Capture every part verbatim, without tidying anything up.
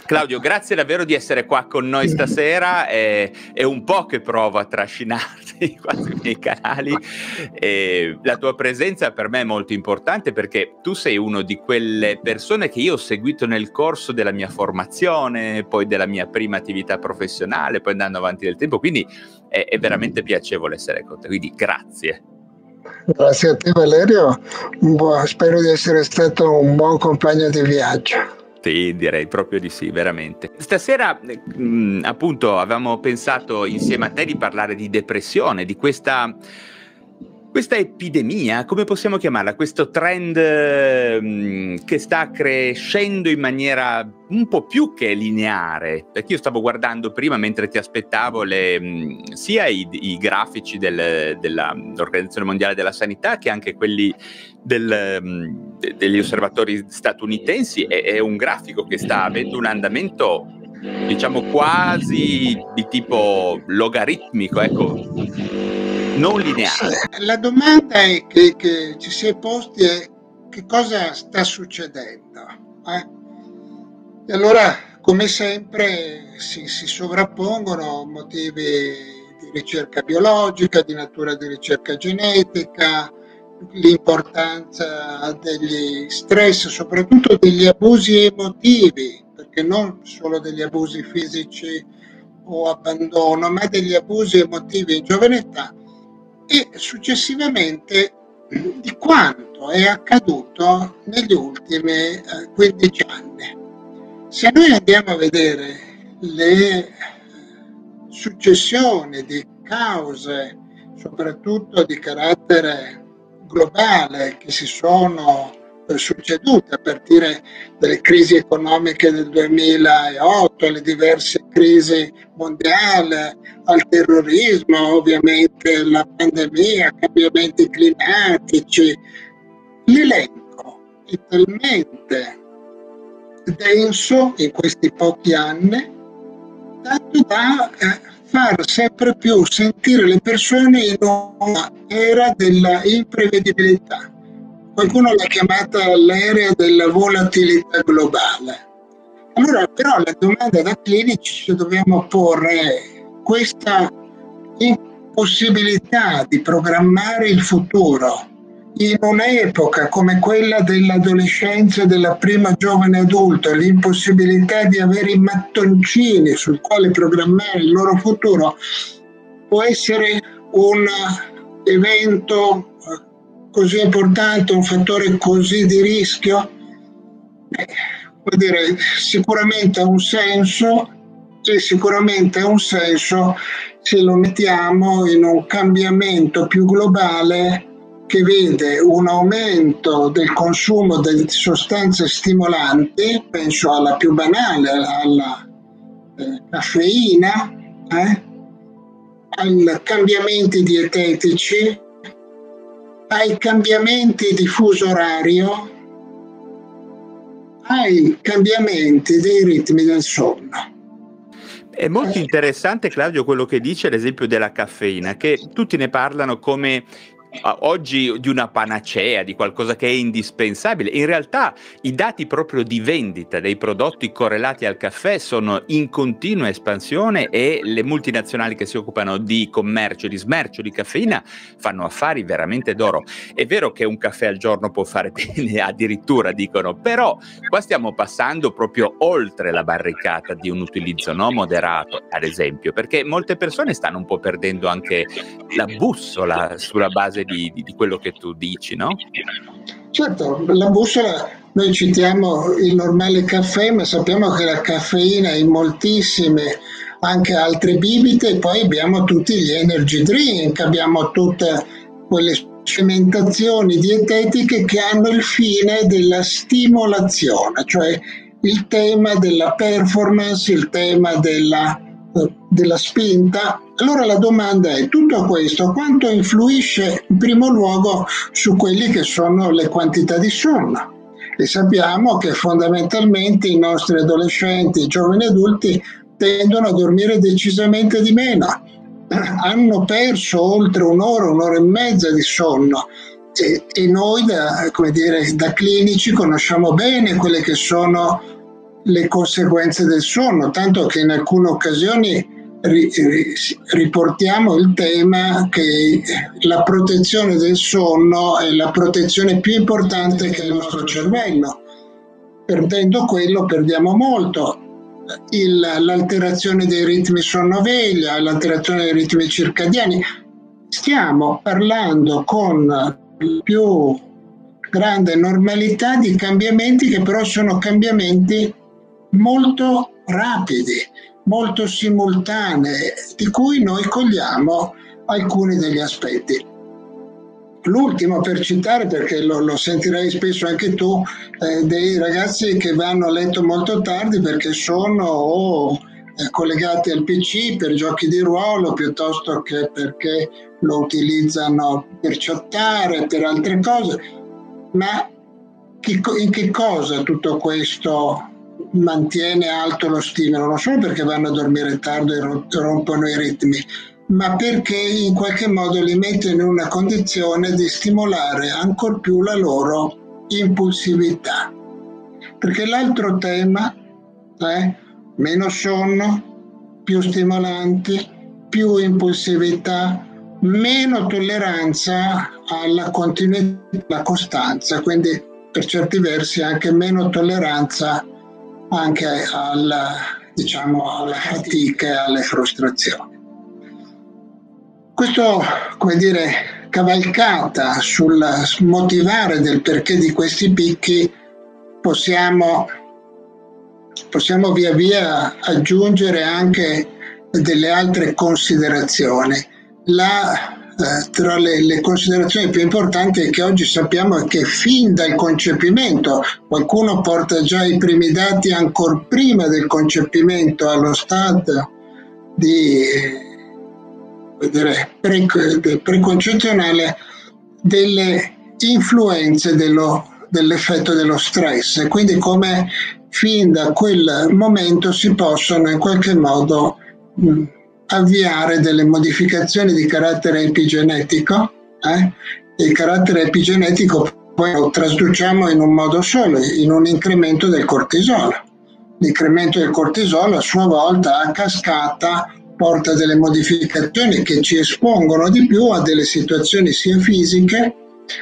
Claudio, grazie davvero di essere qua con noi stasera, è, è un po' che provo a trascinarti qua sui miei canali, e la tua presenza per me è molto importante perché tu sei uno di quelle persone che io ho seguito nel corso della mia formazione, poi della mia prima attività professionale, poi andando avanti nel tempo, quindi è, è veramente piacevole essere con te, quindi grazie. Grazie a te Valerio, un buon, spero di essere stato un buon compagno di viaggio. Sì, direi proprio di sì, veramente. Stasera, mh, appunto, avevamo pensato insieme a te di parlare di depressione, di questa, questa epidemia, come possiamo chiamarla? Questo trend mh, che sta crescendo in maniera un po' più che lineare, perché io stavo guardando prima, mentre ti aspettavo, le, mh, sia i, i grafici del, dell'Organizzazione Mondiale della Sanità che anche quelli del, mh, de, degli osservatori statunitensi. È, è un grafico che sta avendo un andamento, diciamo, quasi di tipo logaritmico, ecco, non lineare. La domanda è che, che ci si è posti è che cosa sta succedendo, eh? E allora, come sempre, si, si sovrappongono motivi di ricerca biologica, di natura di ricerca genetica, l'importanza degli stress, soprattutto degli abusi emotivi, perché non solo degli abusi fisici o abbandono, ma degli abusi emotivi in giovane età, e successivamente di quanto è accaduto negli ultimi quindici anni. Se noi andiamo a vedere le successioni di cause, soprattutto di carattere globale, che si sono succedute a partire dalle crisi economiche del duemilaotto, alle diverse crisi mondiali, al terrorismo, ovviamente la pandemia, cambiamenti climatici, l'elenco è talmente denso in questi pochi anni, tanto da eh, far sempre più sentire le persone in un'era della imprevedibilità. Qualcuno l'ha chiamata l'era della volatilità globale. Allora, però, la domanda da clinici ci dobbiamo porre è questa impossibilità di programmare il futuro in un'epoca come quella dell'adolescenza e della prima giovane adulto, l'impossibilità di avere i mattoncini sul quale programmare il loro futuro, può essere un evento così importante, un fattore così di rischio? Eh, vuol dire, sicuramente ha un senso, e sicuramente ha un senso se lo mettiamo in un cambiamento più globale che vede un aumento del consumo di sostanze stimolanti, penso alla più banale, alla eh, caffeina, eh, ai cambiamenti dietetici, ai cambiamenti di fuso orario, ai cambiamenti dei ritmi del sonno. È molto interessante, Claudio, quello che dice, ad esempio, della caffeina, che tutti ne parlano come oggi di una panacea, di qualcosa che è indispensabile. In realtà i dati proprio di vendita dei prodotti correlati al caffè sono in continua espansione e le multinazionali che si occupano di commercio, di smercio di caffeina fanno affari veramente d'oro. È vero che un caffè al giorno può fare bene, addirittura dicono, però qua stiamo passando proprio oltre la barricata di un utilizzo no moderato, ad esempio, perché molte persone stanno un po' perdendo anche la bussola sulla base Di, di, di quello che tu dici, no? Certo, la bussola, noi citiamo il normale caffè, ma sappiamo che la caffeina è in moltissime anche altre bibite, e poi abbiamo tutti gli energy drink, abbiamo tutte quelle cementazioni dietetiche che hanno il fine della stimolazione, cioè il tema della performance, il tema della, della spinta. Allora la domanda è, tutto questo quanto influisce in primo luogo su quelli che sono le quantità di sonno? E sappiamo che fondamentalmente i nostri adolescenti, i giovani adulti tendono a dormire decisamente di meno, hanno perso oltre un'ora, un'ora e mezza di sonno, e, e noi da, come dire, da clinici conosciamo bene quelle che sono le conseguenze del sonno, tanto che in alcune occasioni riportiamo il tema che la protezione del sonno è la protezione più importante che ha il nostro cervello. Perdendo quello perdiamo molto. Il, l'alterazione dei ritmi sonno-veglia, l'alterazione dei ritmi circadiani. Stiamo parlando con più grande normalità di cambiamenti che però sono cambiamenti molto rapidi, molto simultanee, di cui noi cogliamo alcuni degli aspetti. L'ultimo, per citare, perché lo, lo sentirai spesso anche tu, eh, dei ragazzi che vanno a letto molto tardi perché sono o eh, collegati al P C per giochi di ruolo, piuttosto che perché lo utilizzano per chattare, per altre cose. Ma che, in che cosa tutto questo mantiene alto lo stimolo? Non solo perché vanno a dormire tardi e rompono i ritmi, ma perché in qualche modo li mette in una condizione di stimolare ancor più la loro impulsività. Perché l'altro tema è meno sonno, più stimolanti, più impulsività, meno tolleranza alla continuità, alla costanza, quindi per certi versi anche meno tolleranza anche alla, diciamo, alla fatica e alle frustrazioni. Questo, come dire, cavalcata sul motivare del perché di questi picchi, possiamo, possiamo via via aggiungere anche delle altre considerazioni. La, eh, tra le, le considerazioni più importanti che oggi sappiamo è che fin dal concepimento, qualcuno porta già i primi dati ancora prima del concepimento allo stato di Dire, pre, preconcezionale, delle influenze dello, dell'effetto dello stress, e quindi come fin da quel momento si possono in qualche modo mh, avviare delle modificazioni di carattere epigenetico. Eh? Il carattere epigenetico poi lo traduciamo in un modo solo, in un incremento del cortisolo. L'incremento del cortisolo a sua volta a cascata porta delle modificazioni che ci espongono di più a delle situazioni sia fisiche,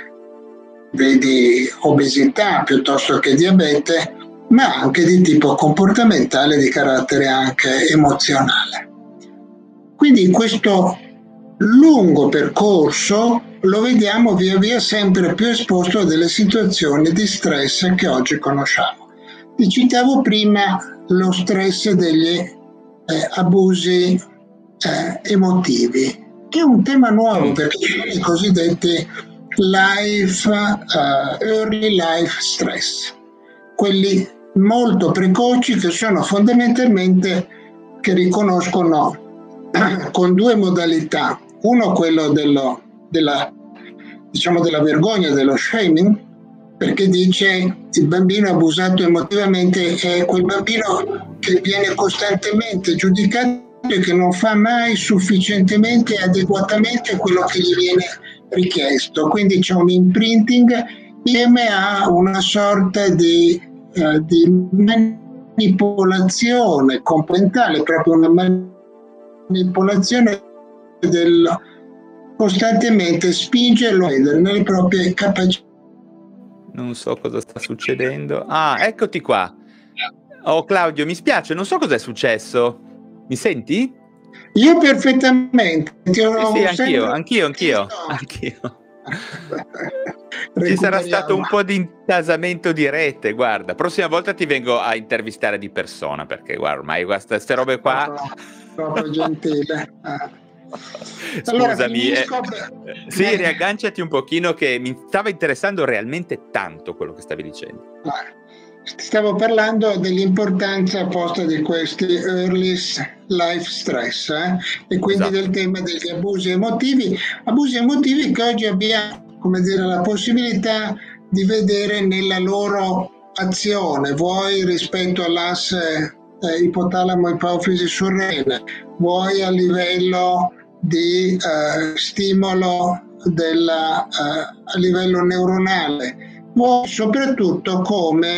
vedi obesità piuttosto che diabete, ma anche di tipo comportamentale, di carattere anche emozionale. Quindi in questo lungo percorso lo vediamo via via sempre più esposto a delle situazioni di stress che oggi conosciamo. Ti citavo prima lo stress degli Eh, abusi eh, emotivi, che è un tema nuovo perché sono i cosiddetti life, uh, early life stress, quelli molto precoci che sono fondamentalmente, che riconoscono con due modalità: uno quello dello, della, diciamo della vergogna, dello shaming, perché dice il bambino abusato emotivamente è quel bambino che viene costantemente giudicato e che non fa mai sufficientemente e adeguatamente quello che gli viene richiesto. Quindi c'è un imprinting insieme a una sorta di, eh, di manipolazione comportamentale, proprio una manipolazione del costantemente spingerlo nelle proprie capacità. Non so cosa sta succedendo. Ah, eccoti qua. Oh Claudio, mi spiace, non so cosa è successo. Mi senti? Io perfettamente. Ti ho sì, sì, anch'io, anch'io, anch'io, anch'io. Ci sarà stato un po' di intasamento di rete, guarda. Prossima volta ti vengo a intervistare di persona, perché guarda, ormai queste robe qua... Proprio gentile. Allora, scusami, eh, sì, Beh. riagganciati un pochino, che mi stava interessando realmente tanto quello che stavi dicendo. Stavo parlando dell'importanza posta di questi early life stress eh? e quindi esatto. del tema degli abusi emotivi, abusi emotivi che oggi abbiamo, come dire, la possibilità di vedere nella loro azione, vuoi rispetto all'asse eh, ipotalamo-ipofisi surrene, vuoi a livello di eh, stimolo della, eh, a livello neuronale, vuoi soprattutto come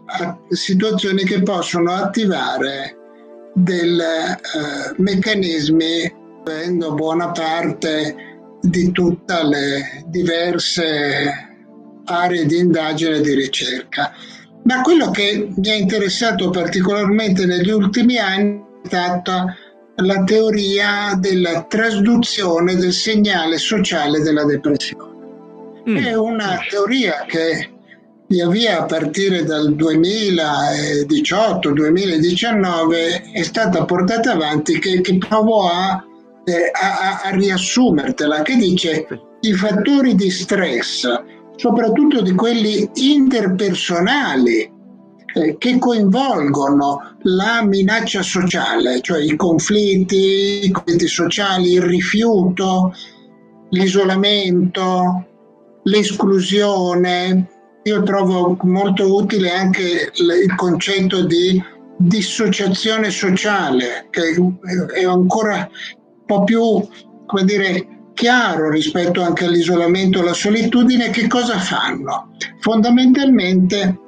situazioni che possono attivare dei eh, meccanismi, avendo buona parte di tutte le diverse aree di indagine e di ricerca. Ma quello che mi ha interessato particolarmente negli ultimi anni è stata la teoria della trasduzione del segnale sociale della depressione. Mm. È una teoria che via via a partire dal duemiladiciotto duemiladiciannove è stata portata avanti, che, che provo a, eh, a, a riassumertela, che dice i fattori di stress, soprattutto di quelli interpersonali, eh, che coinvolgono la minaccia sociale, cioè i conflitti, i conflitti sociali, il rifiuto, l'isolamento, l'esclusione. Io trovo molto utile anche il concetto di dissociazione sociale, che è ancora un po' più, come dire, chiaro rispetto anche all'isolamento e alla solitudine. Che cosa fanno? Fondamentalmente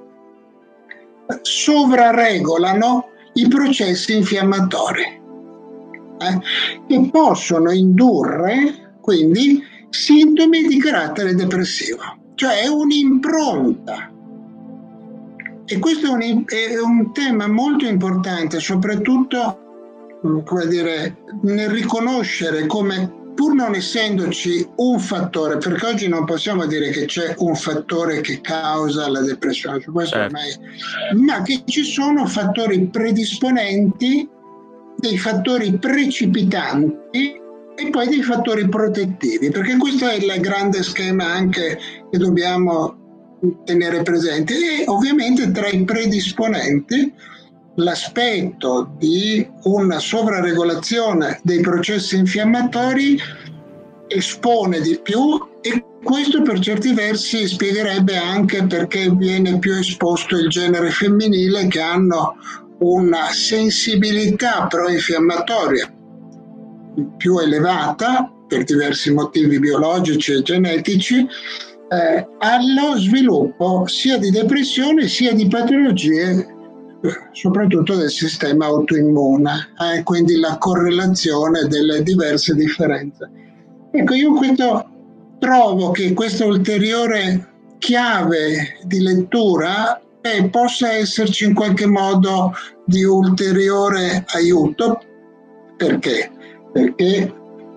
sovraregolano i processi infiammatori, eh, che possono indurre quindi sintomi di carattere depressivo, cioè è un'impronta. E questo è un, è un tema molto importante, soprattutto, come dire, nel riconoscere come, pur non essendoci un fattore, perché oggi non possiamo dire che c'è un fattore che causa la depressione, cioè questo certo. ormai, ma che ci sono fattori predisponenti, dei fattori precipitanti e poi dei fattori protettivi, perché questo è il grande schema anche che dobbiamo tenere presente. E ovviamente tra i predisponenti l'aspetto di una sovraregolazione dei processi infiammatori espone di più, e questo per certi versi spiegherebbe anche perché viene più esposto il genere femminile, che hanno una sensibilità pro-infiammatoria più elevata per diversi motivi biologici e genetici, eh, allo sviluppo sia di depressione sia di patologie soprattutto del sistema autoimmune, eh, quindi la correlazione delle diverse differenze. Ecco, io questo, trovo che questa ulteriore chiave di lettura eh, possa esserci in qualche modo di ulteriore aiuto. Perché? Perché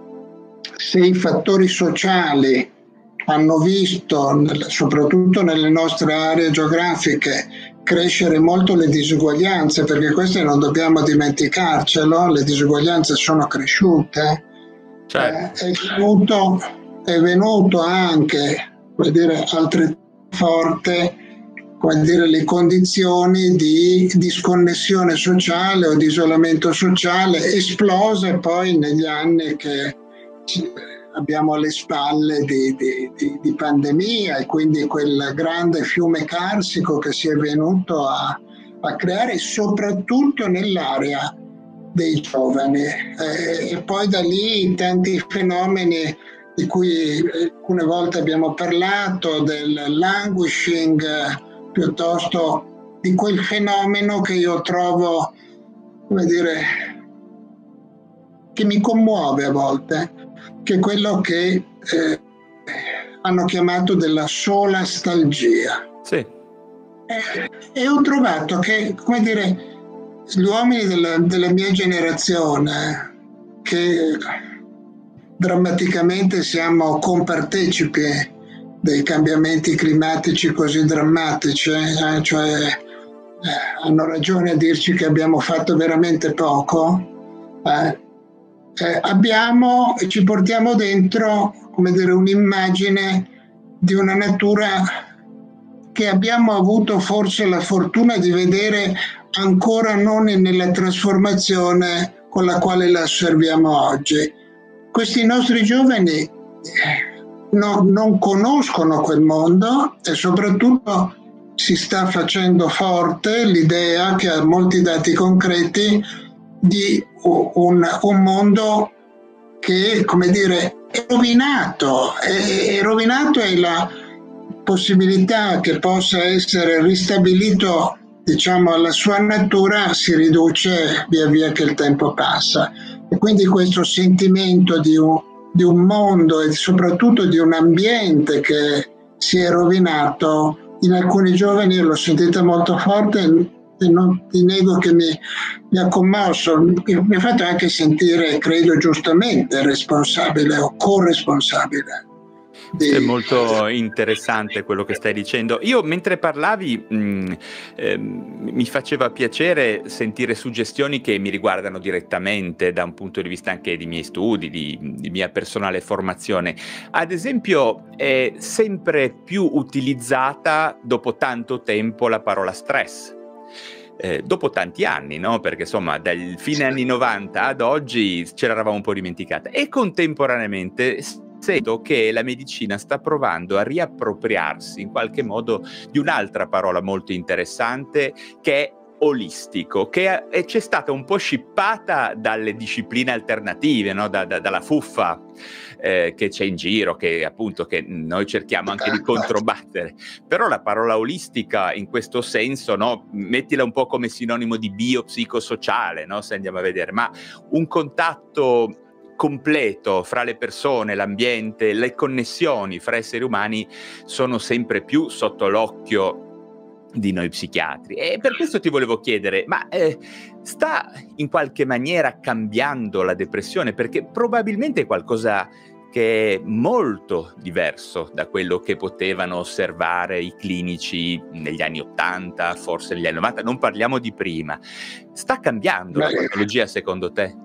se i fattori sociali hanno visto, soprattutto nelle nostre aree geografiche, crescere molto le disuguaglianze, perché queste non dobbiamo dimenticarcelo, le disuguaglianze sono cresciute, certo. eh, è, venuto, è venuto anche, come dire, altrettanto forte, come dire, le condizioni di disconnessione sociale o di isolamento sociale, esplose poi negli anni che abbiamo alle spalle di, di, di, di pandemia, e quindi quel grande fiume carsico che si è venuto a, a creare soprattutto nell'area dei giovani, e, e poi da lì tanti fenomeni di cui alcune volte abbiamo parlato, del languishing, piuttosto di quel fenomeno che io trovo, come dire, che mi commuove a volte, che è quello che eh, hanno chiamato della solastalgia. Sì. E, e ho trovato che, come dire, gli uomini della, della mia generazione, che drammaticamente siamo compartecipi dei cambiamenti climatici così drammatici, eh, cioè eh, hanno ragione a dirci che abbiamo fatto veramente poco, eh, eh, abbiamo e ci portiamo dentro, come dire, un'immagine di una natura che abbiamo avuto forse la fortuna di vedere ancora non nella trasformazione con la quale la osserviamo oggi. Questi nostri giovani no, non conoscono quel mondo, e soprattutto si sta facendo forte l'idea, che ha molti dati concreti, di un, un mondo che, come dire, è rovinato. È, è rovinato, e la possibilità che possa essere ristabilito diciamo, alla sua natura si riduce via via che il tempo passa. E quindi questo sentimento di un, di un mondo e soprattutto di un ambiente che si è rovinato, in alcuni giovani l'ho sentita molto forte e non ti nego che mi, mi ha commosso, mi ha fatto anche sentire, credo giustamente, responsabile o corresponsabile. È molto interessante quello che stai dicendo. Io mentre parlavi mh, eh, mi faceva piacere sentire suggestioni che mi riguardano direttamente da un punto di vista anche di miei studi, di, di mia personale formazione. Ad esempio è sempre più utilizzata dopo tanto tempo la parola stress. Eh, dopo tanti anni, no? Perché insomma dal fine anni novanta ad oggi ce l'eravamo un po' dimenticata, e contemporaneamente sento che la medicina sta provando a riappropriarsi in qualche modo di un'altra parola molto interessante, che è olistico, che è, c'è stata un po' scippata dalle discipline alternative, no? da, da, dalla fuffa eh, che c'è in giro, che appunto che noi cerchiamo anche di controbattere. Però la parola olistica in questo senso, no? Mettila un po' come sinonimo di biopsicosociale, no? Se andiamo a vedere, ma un contatto completo fra le persone, l'ambiente, le connessioni fra esseri umani sono sempre più sotto l'occhio di noi psichiatri. E per questo ti volevo chiedere, ma eh, sta in qualche maniera cambiando la depressione? Perché probabilmente è qualcosa che è molto diverso da quello che potevano osservare i clinici negli anni ottanta, forse negli anni novanta, non parliamo di prima. Sta cambiando la patologia secondo te?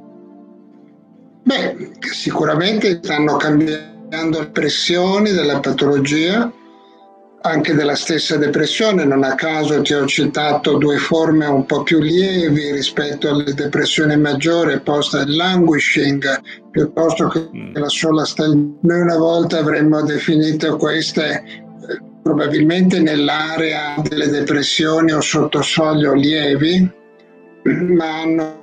Beh, sicuramente stanno cambiando le pressioni della patologia, anche della stessa depressione. Non a caso ti ho citato due forme un po' più lievi rispetto alle depressioni maggiori, post languishing, piuttosto che la sola stel- Noi una volta avremmo definito queste eh, probabilmente nell'area delle depressioni o sottosoglio lievi, ma hanno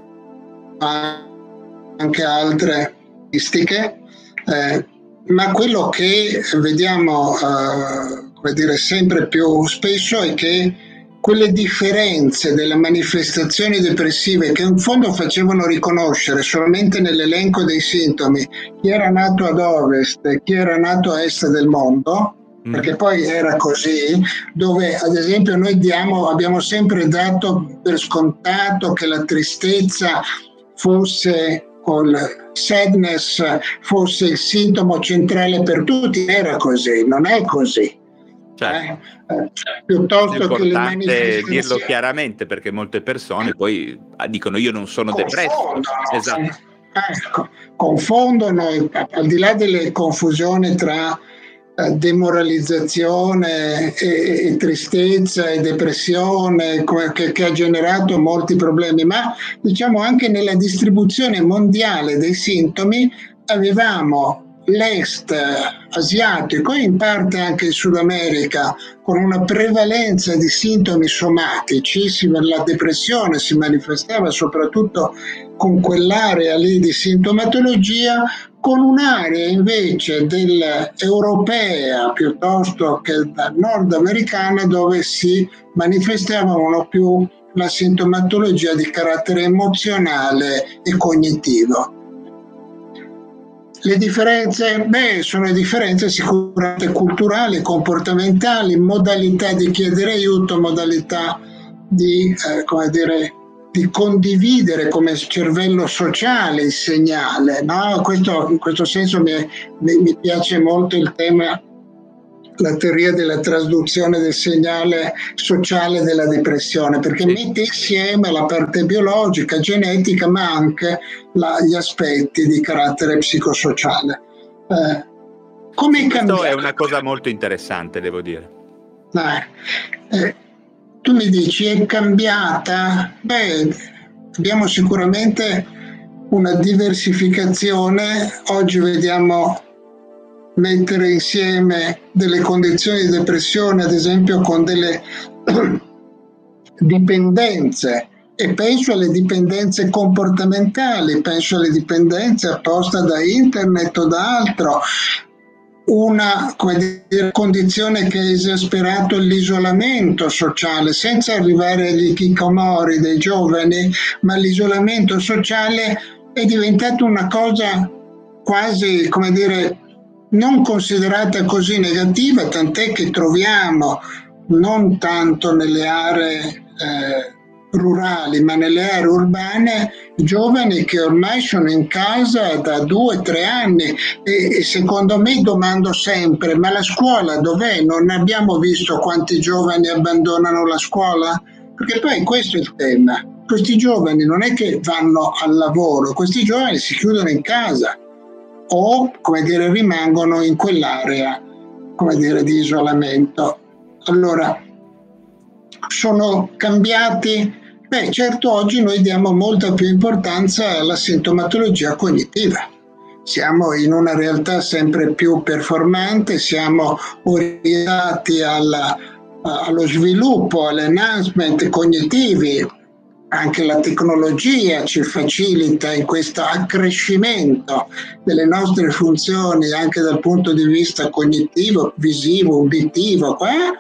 anche altre statistiche, eh, ma quello che vediamo eh, come dire, sempre più spesso è che quelle differenze delle manifestazioni depressive, che in fondo facevano riconoscere solamente nell'elenco dei sintomi chi era nato ad ovest e chi era nato a est del mondo, mm. perché poi era così, dove ad esempio noi diamo, abbiamo sempre dato per scontato che la tristezza fosse, col sadness, fosse il sintomo centrale per tutti. Era così, non è così. Certo. Eh, eh, piuttosto è che le importante dirlo chiaramente, perché molte persone poi dicono io non sono depresso. Esatto. Ecco, confondono, al di là delle confusioni tra eh, demoralizzazione e, e tristezza e depressione che, che ha generato molti problemi, ma diciamo anche nella distribuzione mondiale dei sintomi avevamo l'est asiatico e in parte anche il Sud America con una prevalenza di sintomi somatici. La depressione si manifestava soprattutto con quell'area lì di sintomatologia, con un'area invece dell'europea piuttosto che da nordamericana dove si manifestavano più la sintomatologia di carattere emozionale e cognitivo. Le differenze? Beh, sono differenze sicuramente culturali, comportamentali, modalità di chiedere aiuto, modalità di, eh, come dire, di condividere come cervello sociale il segnale, no? Questo, in questo senso mi, mi, mi piace molto il tema, la teoria della trasduzione del segnale sociale della depressione, perché sì. mette insieme la parte biologica, genetica, ma anche la, gli aspetti di carattere psicosociale. Eh, come è cambiato? Questo è una cosa molto interessante, devo dire. Eh, eh, tu mi dici, è cambiata? Beh, abbiamo sicuramente una diversificazione. Oggi vediamo mettere insieme delle condizioni di depressione, ad esempio con delle dipendenze, e penso alle dipendenze comportamentali, penso alle dipendenze apposta da internet o da altro. una, come dire, condizione che ha esasperato l'isolamento sociale, senza arrivare agli hikikomori dei giovani, ma l'isolamento sociale è diventato una cosa quasi, come dire, non considerata così negativa, tant'è che troviamo non tanto nelle aree eh, rurali, ma nelle aree urbane, giovani che ormai sono in casa da due o tre anni e, e secondo me domando sempre, ma la scuola dov'è? Non abbiamo visto quanti giovani abbandonano la scuola? Perché poi questo è il tema. Questi giovani non è che vanno al lavoro, questi giovani si chiudono in casa o, come dire, rimangono in quell'area, come dire, di isolamento. Allora, sono cambiati? Beh, certo, oggi noi diamo molta più importanza alla sintomatologia cognitiva. Siamo in una realtà sempre più performante, siamo orientati alla, allo sviluppo, all'enhancement cognitivi. Anche la tecnologia ci facilita in questo accrescimento delle nostre funzioni anche dal punto di vista cognitivo, visivo, uditivo. Eh?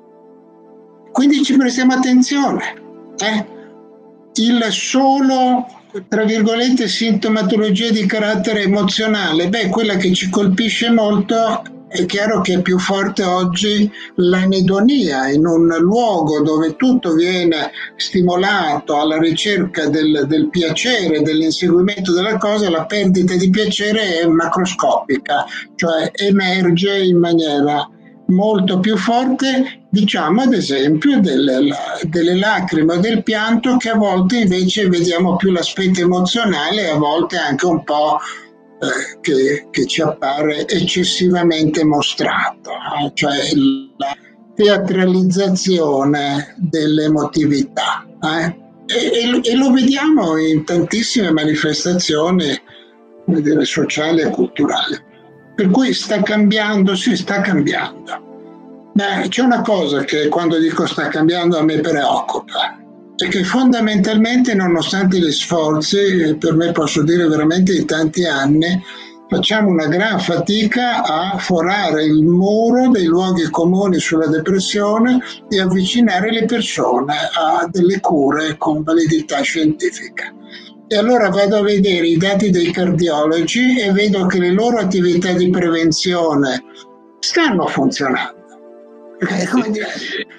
Quindi ci prestiamo attenzione. Eh? Il solo, tra virgolette, sintomatologia di carattere emozionale, beh, quella che ci colpisce molto è chiaro che è più forte oggi l'anidonia, in un luogo dove tutto viene stimolato alla ricerca del, del piacere, dell'inseguimento della cosa, la perdita di piacere è macroscopica, cioè emerge in maniera molto più forte, diciamo ad esempio delle, delle lacrime o del pianto, che a volte invece vediamo più l'aspetto emozionale e a volte anche un po' eh, che, che ci appare eccessivamente mostrato, eh? Cioè la teatralizzazione dell'emotività. Eh? E, e, e lo vediamo in tantissime manifestazioni, come dire, sociali e culturali. Per cui sta cambiando, si sta cambiando. Beh, c'è una cosa che quando dico sta cambiando a me preoccupa, è che fondamentalmente, nonostante gli sforzi, per me posso dire veramente di tanti anni, facciamo una gran fatica a forare il muro dei luoghi comuni sulla depressione e avvicinare le persone a delle cure con validità scientifica. E allora vado a vedere i dati dei cardiologi e vedo che le loro attività di prevenzione stanno funzionando. Come dire,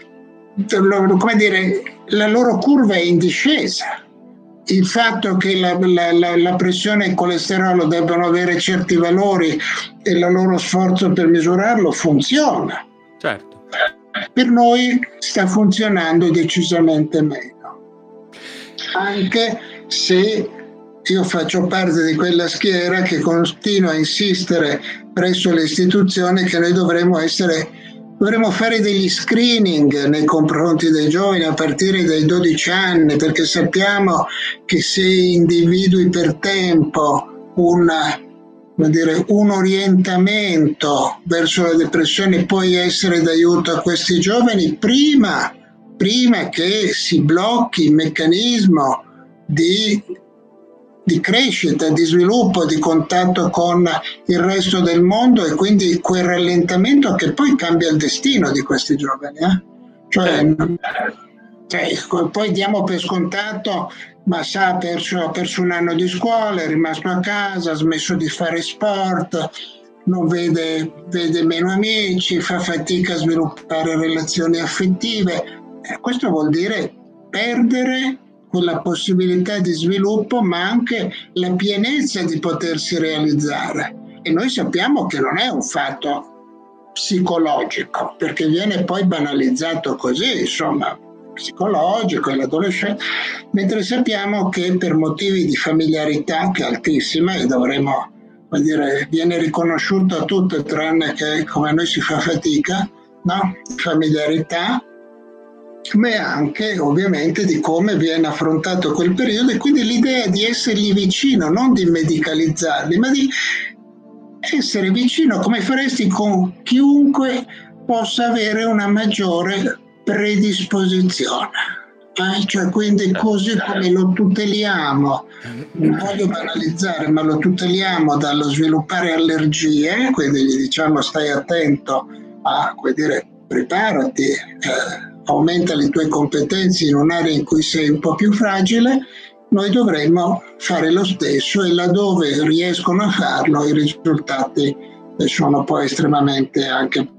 come dire, la loro curva è in discesa. Il fatto che la, la, la, la pressione e il colesterolo debbano avere certi valori e il loro sforzo per misurarlo funziona. Certo. Per noi sta funzionando decisamente meno. Anche se io faccio parte di quella schiera che continua a insistere presso le istituzioni che noi dovremmo essere, dovremmo fare degli screening nei confronti dei giovani a partire dai dodici anni, perché sappiamo che se individui per tempo una, come dire, un orientamento verso la depressione può essere d'aiuto a questi giovani prima, prima che si blocchi il meccanismo Di, di crescita, di sviluppo, di contatto con il resto del mondo, e quindi quel rallentamento che poi cambia il destino di questi giovani. Eh? Cioè, cioè, poi diamo per scontato, ma sa, ha perso, ha perso un anno di scuola, è rimasto a casa, ha smesso di fare sport, non vede, vede meno amici, fa fatica a sviluppare relazioni affettive. Eh, questo vuol dire perdere quella possibilità di sviluppo, ma anche la pienezza di potersi realizzare. E noi sappiamo che non è un fatto psicologico, perché viene poi banalizzato così, insomma, psicologico e l'adolescente, mentre sappiamo che per motivi di familiarità, che è altissima e dovremmo, vuol dire, viene riconosciuto a tutte, tranne che come noi si fa fatica, no? Familiarità, ma anche ovviamente di come viene affrontato quel periodo, e quindi l'idea di essergli vicino, non di medicalizzarli, ma di essere vicino come faresti con chiunque possa avere una maggiore predisposizione. Eh, cioè, quindi così come lo tuteliamo, non voglio banalizzare, ma lo tuteliamo dallo sviluppare allergie, quindi gli diciamo stai attento a, come dire, preparati, eh, aumenta le tue competenze in un'area in cui sei un po' più fragile, noi dovremmo fare lo stesso e laddove riescono a farlo i risultati sono poi estremamente anche.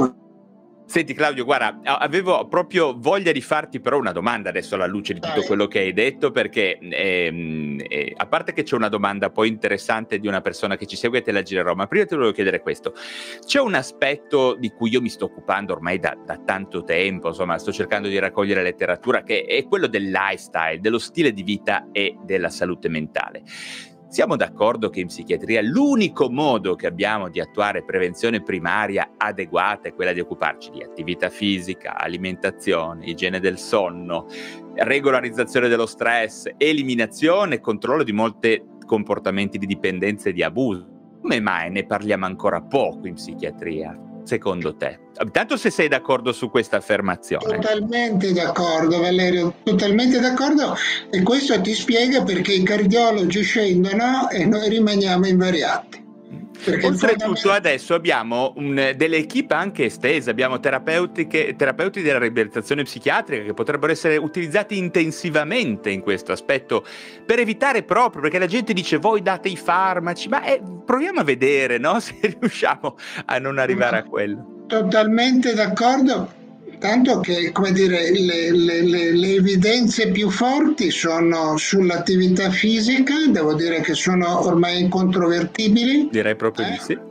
Senti Claudio, guarda, avevo proprio voglia di farti però una domanda adesso alla luce di tutto quello che hai detto, perché ehm, eh, a parte che c'è una domanda poi interessante di una persona che ci segue e te la girerò, ma prima ti volevo chiedere questo. C'è un aspetto di cui io mi sto occupando ormai da, da tanto tempo, insomma sto cercando di raccogliere letteratura, che è quello del lifestyle, dello stile di vita e della salute mentale. Siamo d'accordo che in psichiatria l'unico modo che abbiamo di attuare prevenzione primaria adeguata è quella di occuparci di attività fisica, alimentazione, igiene del sonno, regolarizzazione dello stress, eliminazione e controllo di molti comportamenti di dipendenza e di abuso. Come mai ne parliamo ancora poco in psichiatria, secondo te? Intanto se sei d'accordo su questa affermazione. Totalmente d'accordo Valerio, totalmente d'accordo, e questo ti spiega perché i cardiologi scendono e noi rimaniamo invariati. Perché oltretutto adesso abbiamo un, delle equip anche estese, abbiamo terapeutiche, terapeuti della riabilitazione psichiatrica che potrebbero essere utilizzati intensivamente in questo aspetto per evitare proprio, perché la gente dice voi date i farmaci, ma eh, proviamo a vedere, no? Se riusciamo a non arrivare a quello. Totalmente d'accordo, tanto che, come dire, le, le, le, le evidenze più forti sono sull'attività fisica, devo dire che sono ormai incontrovertibili. Direi proprio eh? di sì.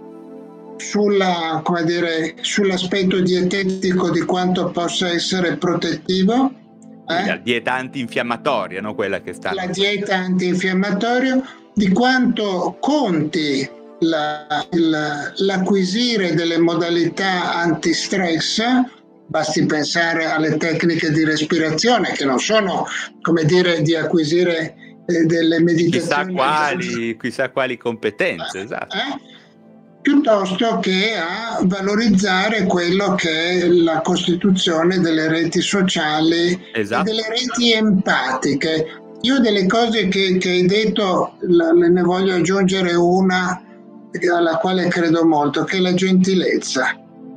Sulla, come dire, sull'aspetto dietetico di quanto possa essere protettivo. Eh? La dieta antinfiammatoria, no? Quella che sta. La dieta antinfiammatoria, di quanto conti La, il, l'acquisire delle modalità antistress, basti pensare alle tecniche di respirazione che non sono, come dire, di acquisire eh, delle meditazioni. Chissà quali, chissà quali competenze, eh, esatto. Eh? Piuttosto che a valorizzare quello che è la costituzione delle reti sociali, esatto, e delle reti empatiche. Io delle cose che, che hai detto la, ne voglio aggiungere una alla quale credo molto, che è la gentilezza.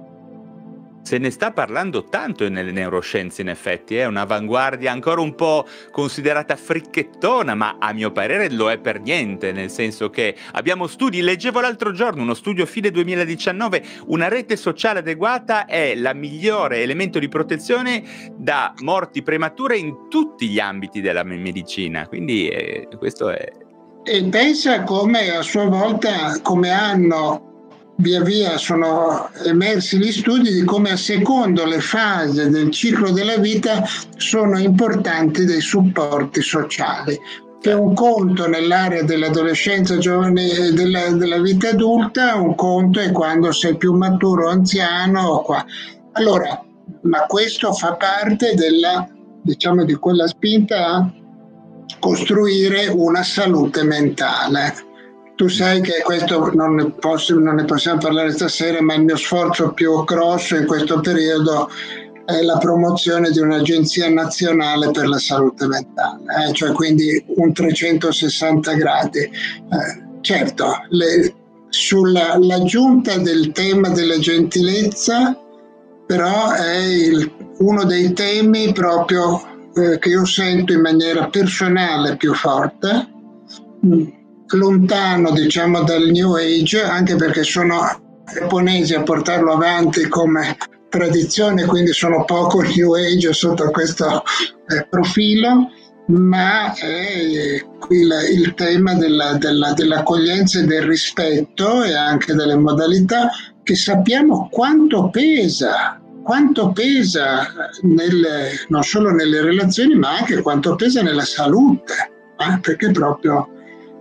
Se ne sta parlando tanto nelle neuroscienze, in effetti, è un'avanguardia ancora un po' considerata fricchettona, ma a mio parere lo è per niente, nel senso che abbiamo studi, leggevo l'altro giorno uno studio fine duemiladiciannove, una rete sociale adeguata è la migliore elemento di protezione da morti premature in tutti gli ambiti della medicina, quindi eh, questo è... E pensa come a sua volta, come hanno via via sono emersi gli studi di come a secondo le fasi del ciclo della vita sono importanti dei supporti sociali. Che un conto nell'area dell'adolescenza, giovane e della, della vita adulta, un conto è quando sei più maturo, anziano. Qua. Allora, ma questo fa parte della, diciamo, di quella spinta a costruire una salute mentale. Tu sai che questo non ne, posso, non ne possiamo parlare stasera, ma il mio sforzo più grosso in questo periodo è la promozione di un'agenzia nazionale per la salute mentale, eh? Cioè quindi un trecentosessanta gradi. Eh, certo, le, sulla l'aggiunta del tema della gentilezza, però è il, uno dei temi proprio eh, che io sento in maniera personale più forte, mh, lontano diciamo dal New Age, anche perché sono giapponesi a portarlo avanti come tradizione, quindi sono poco New Age sotto questo eh, profilo, ma è il, il tema della, della, dell'accoglienza e del rispetto e anche delle modalità che sappiamo quanto pesa, quanto pesa nelle, non solo nelle relazioni, ma anche quanto pesa nella salute, eh? Perché proprio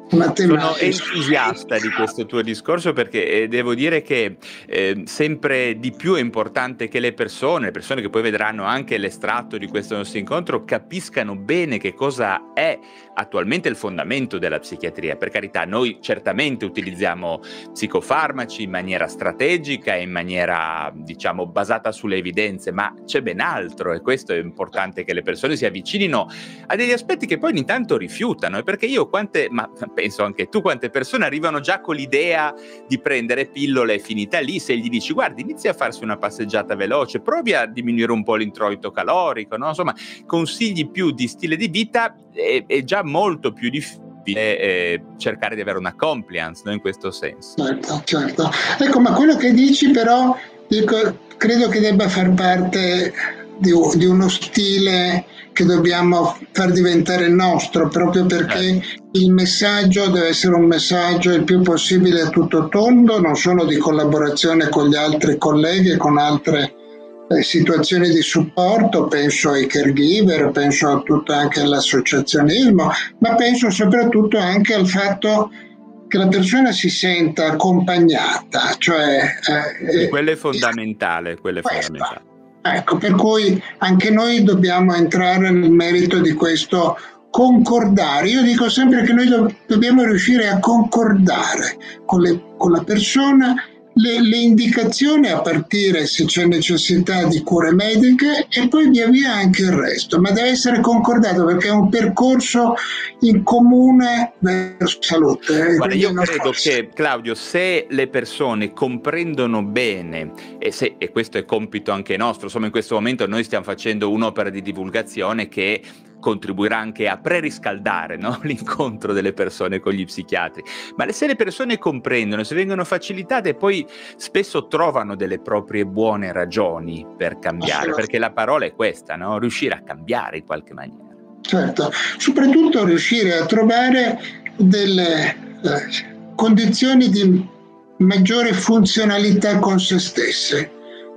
una Sono entusiasta di questo tuo discorso, perché eh, devo dire che eh, sempre di più è importante che le persone, le persone che poi vedranno anche l'estratto di questo nostro incontro, capiscano bene che cosa è attualmente il fondamento della psichiatria. Per carità, noi certamente utilizziamo psicofarmaci in maniera strategica e in maniera, diciamo, basata sulle evidenze, ma c'è ben altro, e questo è importante che le persone si avvicinino a degli aspetti che poi ogni tanto rifiutano. E perché io quante, ma penso anche tu, quante persone arrivano già con l'idea di prendere pillole e finita lì. Se gli dici guardi, inizia a farsi una passeggiata veloce, provi a diminuire un po' l'introito calorico, no? Insomma, consigli più di stile di vita, è, è già molto più difficile eh, cercare di avere una compliance, no? In questo senso. Certo, certo. Ecco, ma quello che dici però, dico, credo che debba far parte di, di uno stile che dobbiamo far diventare nostro, proprio perché il messaggio deve essere un messaggio il più possibile a tutto tondo, non solo di collaborazione con gli altri colleghi e con altre eh, situazioni di supporto, penso ai caregiver, penso a tutto anche all'associazionismo, ma penso soprattutto anche al fatto che la persona si senta accompagnata, cioè eh, quello è fondamentale, quello è fondamentale. Ecco, per cui anche noi dobbiamo entrare nel merito di questo concordare. Io dico sempre che noi do- dobbiamo riuscire a concordare con, le, con la persona le, le indicazioni, a partire, se c'è necessità, di cure mediche, e poi via via anche il resto, ma deve essere concordato, perché è un percorso in comune verso salute. Guarda, io credo forse. che, Claudio, se le persone comprendono bene, e, se, e questo è compito anche nostro, insomma in questo momento noi stiamo facendo un'opera di divulgazione che contribuirà anche a preriscaldare, no? L'incontro delle persone con gli psichiatri, ma se le persone comprendono, se vengono facilitate, poi spesso trovano delle proprie buone ragioni per cambiare, perché la parola è questa, no? Riuscire a cambiare in qualche maniera. Certo, soprattutto riuscire a trovare delle eh, condizioni di maggiore funzionalità con se stesse.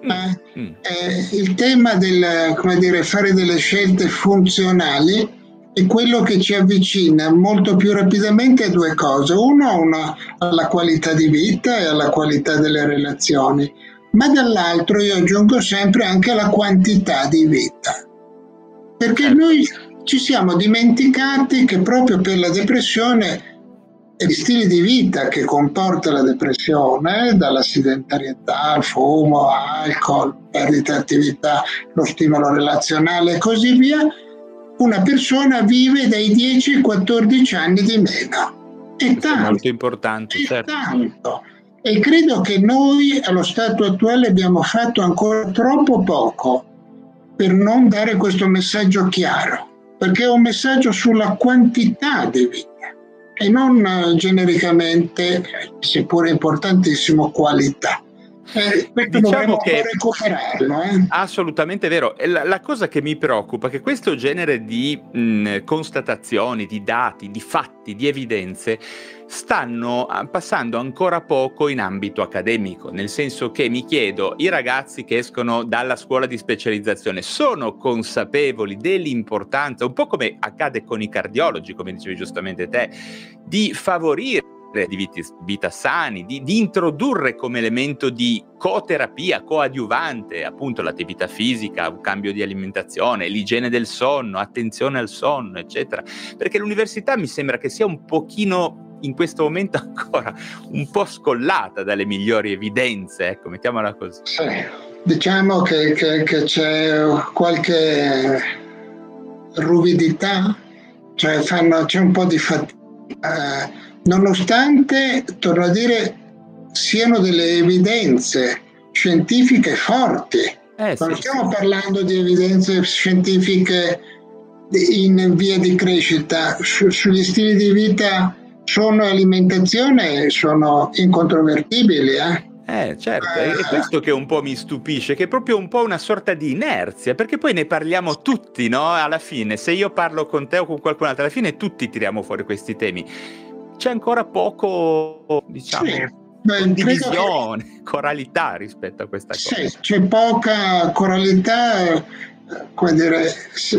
Eh, mm. eh, il tema del, come dire, fare delle scelte funzionali è quello che ci avvicina molto più rapidamente a due cose: uno, una, alla qualità di vita e alla qualità delle relazioni, ma dall'altro io aggiungo sempre anche alla quantità di vita, perché noi ci siamo dimenticati che proprio per la depressione e gli stili di vita che comporta la depressione, dalla sedentarietà al fumo, alcol, perdita di attività, lo stimolo relazionale e così via, una persona vive dai dieci ai quattordici anni di meno. È tanto, è molto importante, è certo. tanto. E credo che noi allo stato attuale abbiamo fatto ancora troppo poco per non dare questo messaggio chiaro, perché è un messaggio sulla quantità di vita e non genericamente, seppur importantissimo, qualità. Eh, questo diciamo che recuperarlo. Eh? Assolutamente vero. E la, la cosa che mi preoccupa è che questo genere di mh, constatazioni, di dati, di fatti, di evidenze stanno passando ancora poco in ambito accademico, nel senso che mi chiedo, i ragazzi che escono dalla scuola di specializzazione sono consapevoli dell'importanza, un po' come accade con i cardiologi, come dicevi giustamente te, di favorire di vita, vita sani, di, di introdurre come elemento di coterapia, coadiuvante, appunto l'attività fisica, un cambio di alimentazione, l'igiene del sonno, attenzione al sonno, eccetera. Perché l'università mi sembra che sia un pochino, in questo momento ancora, un po' scollata dalle migliori evidenze, ecco, mettiamola così. Sì, diciamo che, che, che c'è qualche ruvidità, cioè fanno, c'è un po' di fatica. Eh, Nonostante, torno a dire, siano delle evidenze scientifiche forti. Eh, non sì, stiamo sì. parlando di evidenze scientifiche in via di crescita. Su, sugli stili di vita, sonno e alimentazione sono incontrovertibili. Eh? Eh, certo, è, è questo che un po' mi stupisce, che è proprio un po' una sorta di inerzia, perché poi ne parliamo tutti, no? Alla fine, se io parlo con te o con qualcun altro, alla fine tutti tiriamo fuori questi temi. C'è ancora poco, diciamo, sì, beh, condivisione, che... coralità rispetto a questa cosa. Sì, c'è poca coralità, come dire,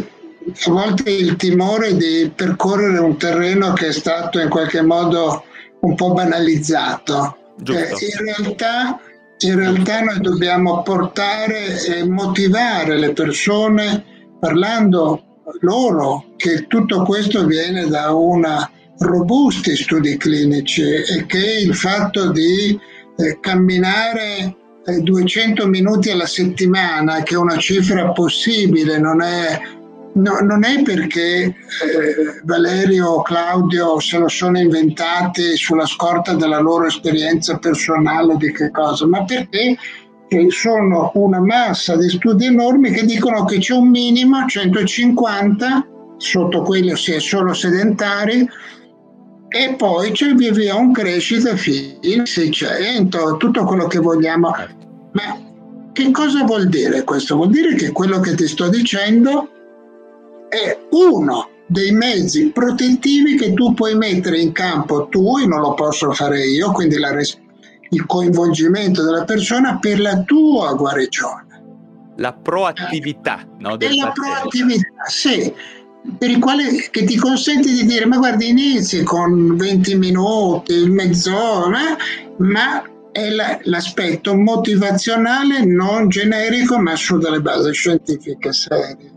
a volte il timore di percorrere un terreno che è stato in qualche modo un po' banalizzato. Eh, in realtà, in realtà noi dobbiamo portare e motivare le persone parlando loro che tutto questo viene da una robusti studi clinici e che il fatto di eh, camminare eh, duecento minuti alla settimana, che è una cifra possibile, non è, no, non è perché eh, Valerio o Claudio se lo sono inventati sulla scorta della loro esperienza personale di che cosa, ma perché sono una massa di studi enormi che dicono che c'è un minimo centocinquanta, sotto quello si è solo sedentari, e poi c'è via via un crescita fino a seicento, tutto quello che vogliamo. Ma che cosa vuol dire questo? Vuol dire che quello che ti sto dicendo è uno dei mezzi protettivi che tu puoi mettere in campo tu, e non lo posso fare io, quindi la res- il coinvolgimento della persona per la tua guarigione. La proattività, no, del e la paziente. proattività, sì, per il quale che ti consente di dire: ma guarda, inizi con venti minuti, mezz'ora, ma è la, l'aspetto motivazionale non generico, ma su delle basi scientifiche serie.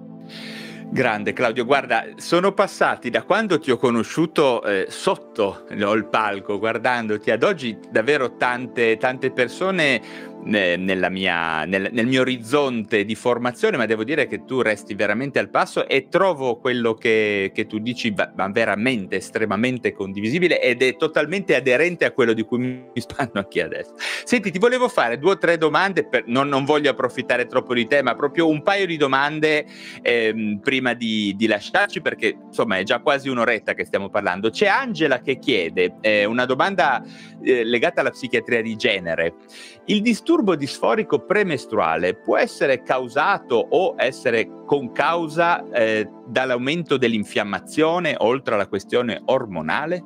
Grande Claudio, guarda, sono passati da quando ti ho conosciuto eh, sotto no, il palco, guardandoti, ad oggi davvero tante, tante persone eh, nella mia, nel, nel mio orizzonte di formazione, ma devo dire che tu resti veramente al passo e trovo quello che, che tu dici va, va veramente estremamente condivisibile ed è totalmente aderente a quello di cui mi spanno anche adesso. Senti, ti volevo fare due o tre domande, per, non, non voglio approfittare troppo di te, ma proprio un paio di domande ehm, prima prima di, di lasciarci, perché insomma è già quasi un'oretta che stiamo parlando. C'è Angela che chiede eh, una domanda eh, legata alla psichiatria di genere. Il disturbo disforico premestruale può essere causato o essere concausa eh, dall'aumento dell'infiammazione oltre alla questione ormonale?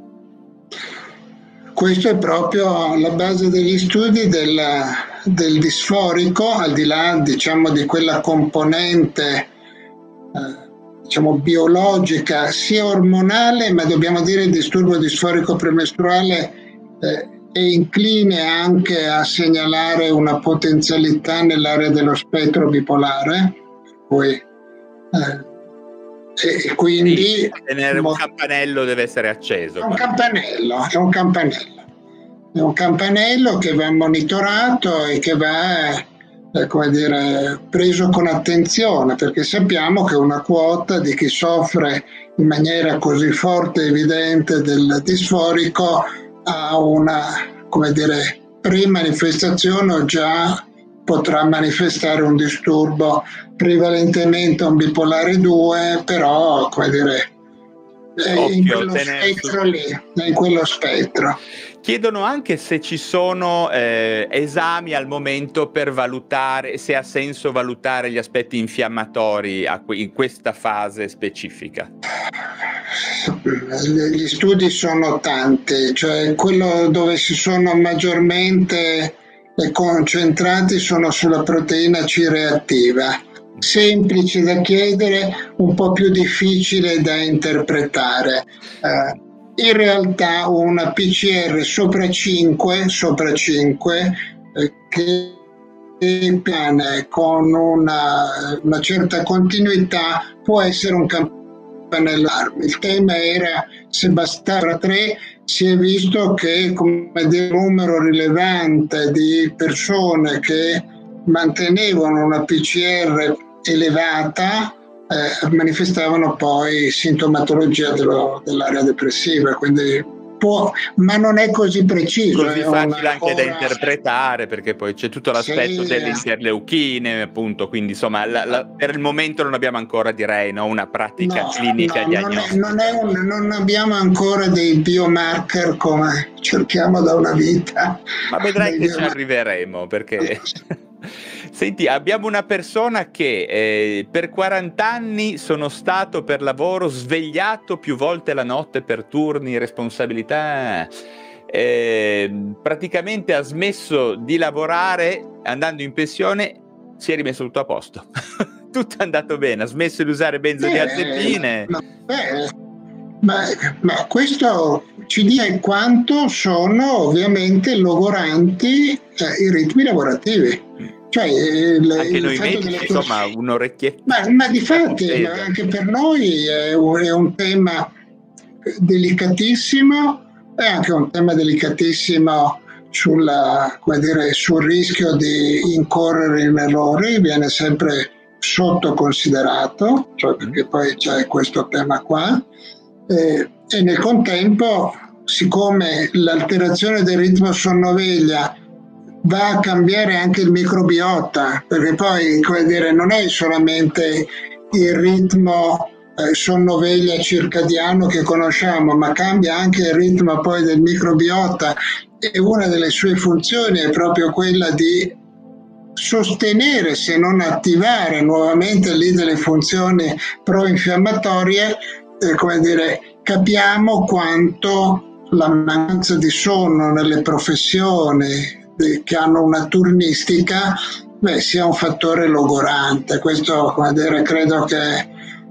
Questo è proprio la base degli studi del, del disforico, al di là, diciamo, di quella componente diciamo biologica sia ormonale, ma dobbiamo dire il disturbo disforico premestruale eh, è incline anche a segnalare una potenzialità nell'area dello spettro bipolare, poi, eh, e quindi sì, tenere un campanello deve essere acceso. È un campanello, è un campanello, è un campanello che va monitorato e che va come dire, preso con attenzione, perché sappiamo che una quota di chi soffre in maniera così forte e evidente del disforico ha una, come dire, pre-manifestazione o già potrà manifestare un disturbo, prevalentemente un bipolare due, però, come dire, è in quello spettro lì, è in quello spettro. Chiedono anche se ci sono eh, esami al momento per valutare, se ha senso valutare gli aspetti infiammatori a, in questa fase specifica. Gli studi sono tanti, cioè quello dove si sono maggiormente concentrati sono sulla proteina C reattiva. Semplice da chiedere, un po' più difficile da interpretare. Eh, in realtà una P C R sopra cinque, sopra cinque eh, che piane con una, una certa continuità può essere un campanello d'allarme. Il tema era se bastava tre, si è visto che come dire, un numero rilevante di persone che mantenevano una P C R elevata eh, manifestavano poi sintomatologia dello, dell'area depressiva, quindi può, ma non è così preciso. Così è facile anche ancora... da interpretare, perché poi c'è tutto l'aspetto sì, delle interleuchine, appunto, quindi insomma la, la, per il momento non abbiamo ancora, direi, no, una pratica no, clinica no, diagnostica. Non, è, non, è un, non abbiamo ancora dei biomarker come cerchiamo da una vita. Ma vedrai che ci arriveremo, perché... Senti, abbiamo una persona che eh, per quaranta anni sono stato per lavoro svegliato più volte la notte per turni, responsabilità, eh, praticamente ha smesso di lavorare andando in pensione, si è rimesso tutto a posto. tutto è andato bene, ha smesso di usare benzodiazepine. Ma, beh, ma, ma questo ci dice quanto sono ovviamente logoranti eh, i ritmi lavorativi. Cioè, il, anche il noi fatto medici, delle insomma, un'orecchietta. Ma, ma di fatti, ma anche per noi è un, è un tema delicatissimo, è anche un tema delicatissimo sulla, come dire, sul rischio di incorrere in errori, viene sempre sottoconsiderato, cioè perché poi c'è questo tema qua, eh, e nel contempo, siccome l'alterazione del ritmo sonno-veglia va a cambiare anche il microbiota, perché poi, come dire, non è solamente il ritmo eh, sonno-veglia circadiano che conosciamo, ma cambia anche il ritmo poi del microbiota, e una delle sue funzioni è proprio quella di sostenere, se non attivare nuovamente lì delle funzioni pro-infiammatorie. Eh, come dire, capiamo quanto la mancanza di sonno nelle professioni che hanno una turnistica, beh, sia un fattore logorante. Questo, come dire, credo che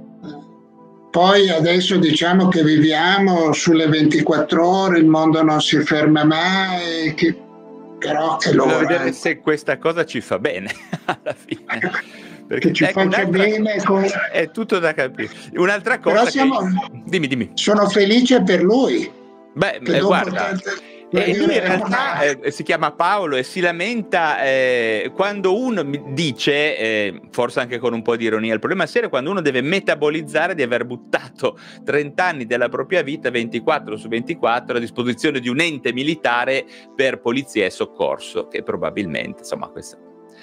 poi adesso diciamo che viviamo sulle ventiquattro ore, il mondo non si ferma mai, che, però è logorante. Devo vedere se questa cosa ci fa bene alla fine. Perché che ci ecco, faccia bene con... è tutto da capire. Un'altra cosa però siamo... che... dimmi, dimmi. Sono felice per lui. Beh, eh, guarda... Tante... E lui in realtà eh, si chiama Paolo e si lamenta eh, quando uno dice, eh, forse anche con un po' di ironia, il problema serio è quando uno deve metabolizzare di aver buttato trenta anni della propria vita, ventiquattro su ventiquattro, a disposizione di un ente militare per polizia e soccorso, che probabilmente, insomma, questa...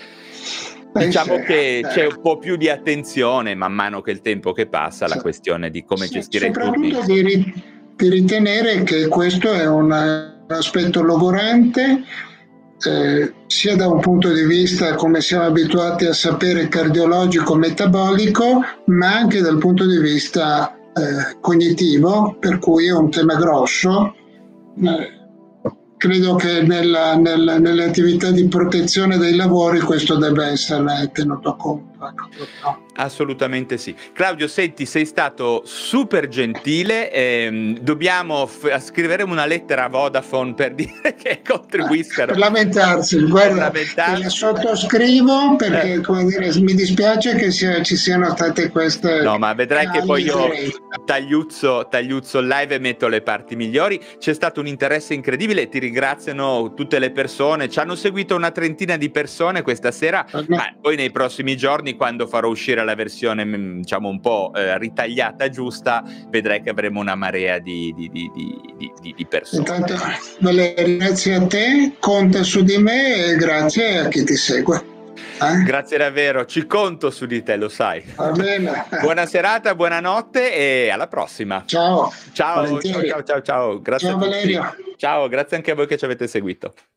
diciamo sì, che eh. c'è un po' più di attenzione man mano che il tempo che passa alla sì. questione di come sì, gestire i turni. Soprattutto di, ri- di ritenere che questo è un aspetto logorante, eh, sia da un punto di vista, come siamo abituati a sapere, cardiologico, metabolico, ma anche dal punto di vista eh, cognitivo, per cui è un tema grosso. Eh, credo che nella, nella, nelle attività di protezione dei lavori questo debba essere tenuto conto. Assolutamente sì. Claudio, senti, sei stato super gentile, ehm, dobbiamo f- scriveremo una lettera a Vodafone per dire che contribuiscano. Per lamentarsi, guarda, lamentarsi. La sottoscrivo perché eh. come dire, mi dispiace che sia, ci siano state queste... No, ma vedrai che poi io tagliuzzo, tagliuzzo il live e metto le parti migliori. C'è stato un interesse incredibile, ti ringraziano tutte le persone, ci hanno seguito una trentina di persone questa sera, uh-huh. ma poi nei prossimi giorni, quando farò uscire la versione diciamo un po' eh, ritagliata giusta, vedrai che avremo una marea di, di, di, di, di, di persone. Intanto Valerio, grazie a te, conta su di me e grazie a chi ti segue. Eh? Grazie davvero, ci conto su di te, lo sai. Va bene. Buona serata, buonanotte e alla prossima. Ciao. Ciao, ciao, ciao, ciao, ciao. Grazie ciao a tutti. Valerio. Ciao, grazie anche a voi che ci avete seguito.